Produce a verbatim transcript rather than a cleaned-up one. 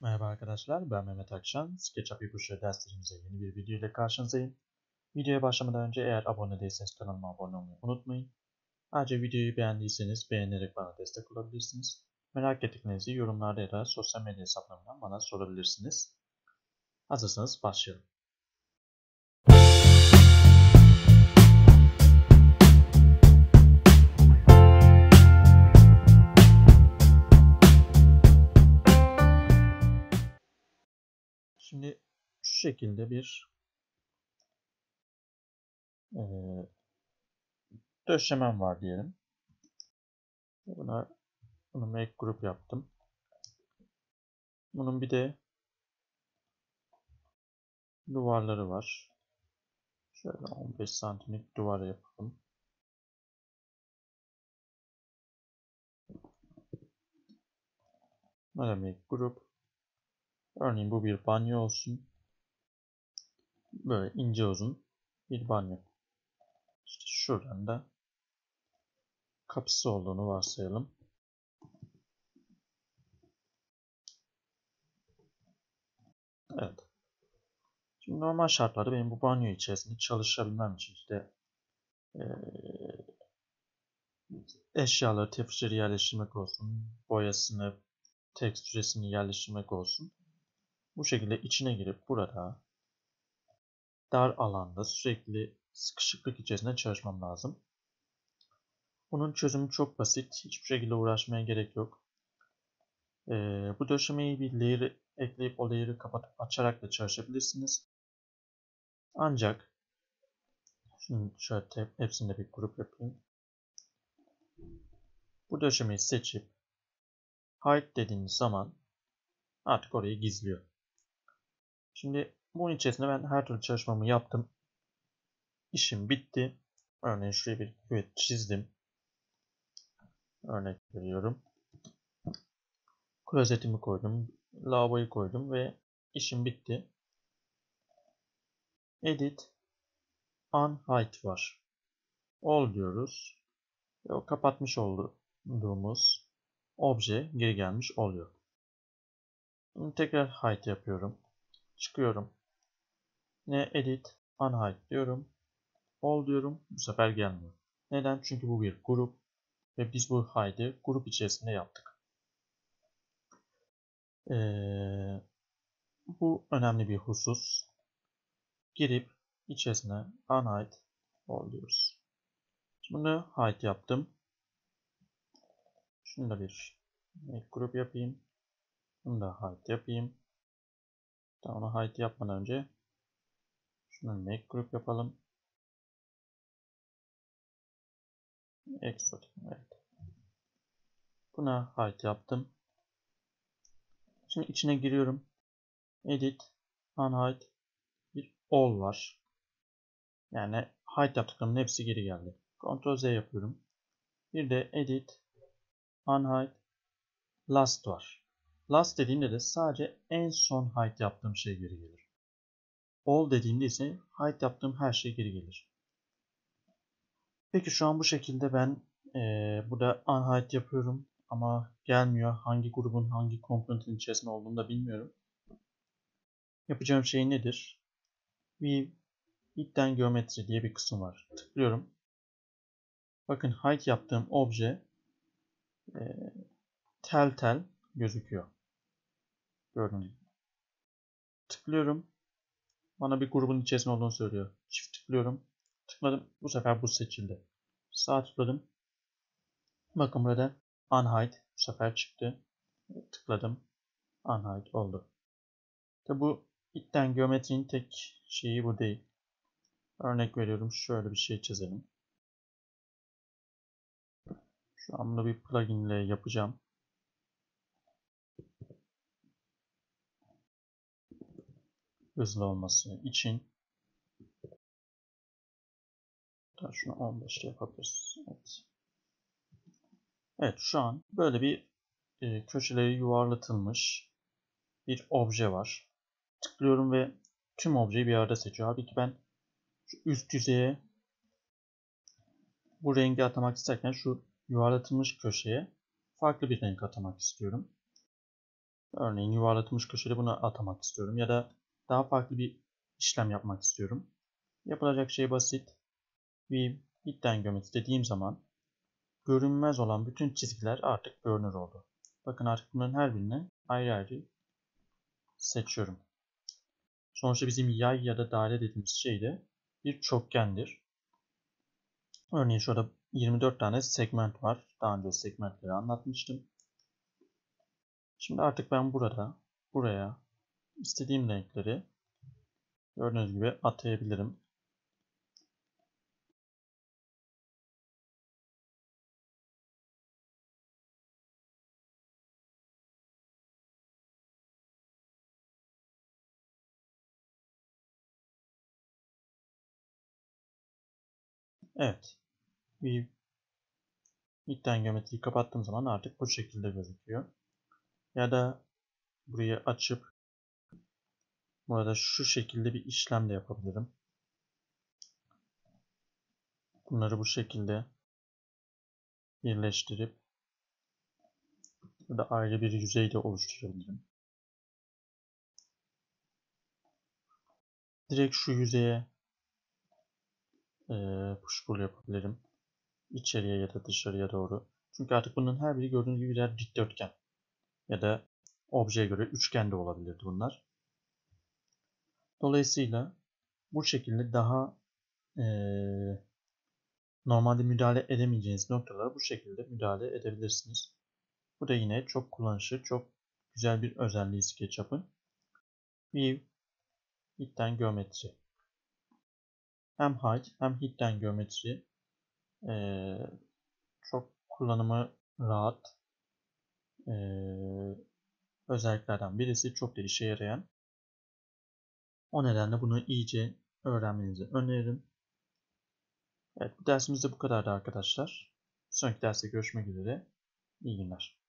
Merhaba arkadaşlar, ben Mehmet Akşan. SketchUp ipuçları derslerimize yeni bir video ile karşınızdayım. Videoya başlamadan önce eğer abone değilseniz kanalıma abone olmayı unutmayın. Ayrıca videoyu beğendiyseniz beğenerek bana destek olabilirsiniz. Merak ettiklerinizi yorumlarda ya da sosyal medya hesaplarımdan bana sorabilirsiniz. Hazırsanız başlayalım. Şimdi şu şekilde bir e, döşemem var diyelim. Buna, bunu make group yaptım. Bunun bir de duvarları var. Şöyle on beş santimlik duvar yapalım. Ne demek grup? Örneğin bu bir banyo olsun. Böyle ince uzun bir banyo. İşte şuradan da kapısı olduğunu varsayalım. Evet. Şimdi normal şartlarda benim bu banyo içerisinde çalışabilmem için işte e, eşyaları, tefrişleri yerleştirmek olsun, boyasını, tekstüresini yerleştirmek olsun. Bu şekilde içine girip burada dar alanda sürekli sıkışıklık içerisinde çalışmam lazım. Bunun çözümü çok basit. Hiçbir şekilde uğraşmaya gerek yok. Ee, bu döşemeyi bir layer ekleyip o layer'ı kapatıp açarak da çalışabilirsiniz. Ancak şimdi şöyle hepsinde bir grup yapayım. Bu döşemeyi seçip hide dediğiniz zaman artık orayı gizliyor. Şimdi bunun içerisinde ben her türlü çalışmamı yaptım. İşim bitti. Örneğin şuraya bir küvet çizdim. Örnek veriyorum. Klozetimi koydum. Lavaboyu koydum ve işim bitti. Edit Unhide var. All diyoruz. Ve o kapatmış olduğumuz obje geri gelmiş oluyor. Şimdi tekrar hide yapıyorum. Çıkıyorum. Yine edit unhide diyorum. All diyorum. Bu sefer gelmiyor. Neden? Çünkü bu bir grup ve biz bu hide'ı grup içerisinde yaptık. Ee, bu önemli bir husus. Girip içerisine unhide all diyoruz. Şimdi bunu hide yaptım. Şunu da bir make group yapayım. Bunu da hide yapayım. Tamam, onu hide yapmadan önce şunu make group yapalım. Extra. Evet. Buna hide yaptım. Şimdi içine giriyorum. Edit, unhide, bir all var. Yani hide yaptıklarımın hepsi geri geldi. Ctrl Z yapıyorum. Bir de edit, unhide, last var. Last dediğimde de sadece en son hide yaptığım şey geri gelir. All dediğimde ise hide yaptığım her şey geri gelir. Peki şu an bu şekilde ben e, burada unhide yapıyorum ama gelmiyor. Hangi grubun hangi komponentin içerisinde olduğunu da bilmiyorum. Yapacağım şey nedir? Bir hidden geometri diye bir kısım var. Tıklıyorum. Bakın hide yaptığım obje e, tel tel gözüküyor. Gördüğünüz gibi. Tıklıyorum. Bana bir grubun içerisinde olduğunu söylüyor. Çift tıklıyorum. Tıkladım. Bu sefer bu seçildi. Sağ tıkladım. Bakın burada unhide bu sefer çıktı. Tıkladım. Unhide oldu. Tabi bu hidden geometrinin tek şeyi bu değil. Örnek veriyorum. Şöyle bir şey çizelim. Şu an bunu bir plugin ile yapacağım. Hızlı olması için. Şunu on beşte yapabiliriz. Evet. Evet, şu an böyle bir e, köşeleri yuvarlatılmış bir obje var. Tıklıyorum ve tüm objeyi bir arada seçiyor. Halbuki ben şu üst yüzeye bu rengi atamak isterken şu yuvarlatılmış köşeye farklı bir renk atamak istiyorum. Örneğin yuvarlatılmış köşeli bunu atamak istiyorum ya da daha farklı bir işlem yapmak istiyorum. Yapılacak şey basit. Bir hidden geometri dediğim zaman görünmez olan bütün çizgiler artık görünür oldu. Bakın artık bunların her birini ayrı ayrı seçiyorum. Sonuçta bizim yay ya da daire dediğimiz şey de bir çokgendir. Örneğin şurada yirmi dört tane segment var. Daha önce segmentleri anlatmıştım. Şimdi artık ben burada, buraya istediğim renkleri gördüğünüz gibi atayabilirim. Evet. Bir midden geometriyi kapattığım zaman artık bu şekilde gözüküyor. Ya da burayı açıp burada şu şekilde bir işlem de yapabilirim. Bunları bu şekilde birleştirip burada ayrı bir yüzey de oluşturabilirim. Direkt şu yüzeye e, push pull yapabilirim. İçeriye ya da dışarıya doğru. Çünkü artık bunun her biri gördüğünüz gibi birer dikdörtgen. Ya da objeye göre üçgen de olabilirdi bunlar. Dolayısıyla bu şekilde daha e, normalde müdahale edemeyeceğiniz noktalara bu şekilde müdahale edebilirsiniz. Bu da yine çok kullanışlı, çok güzel bir özelliği SketchUp'ın. View, Hidden Geometri. Hem height hem hidden geometri e, çok kullanımı rahat e, özelliklerden birisi, çok da işe yarayan. O nedenle bunu iyice öğrenmenizi öneririm. Evet, bu dersimiz de bu kadardı arkadaşlar. Sonraki derste görüşmek üzere. İyi günler.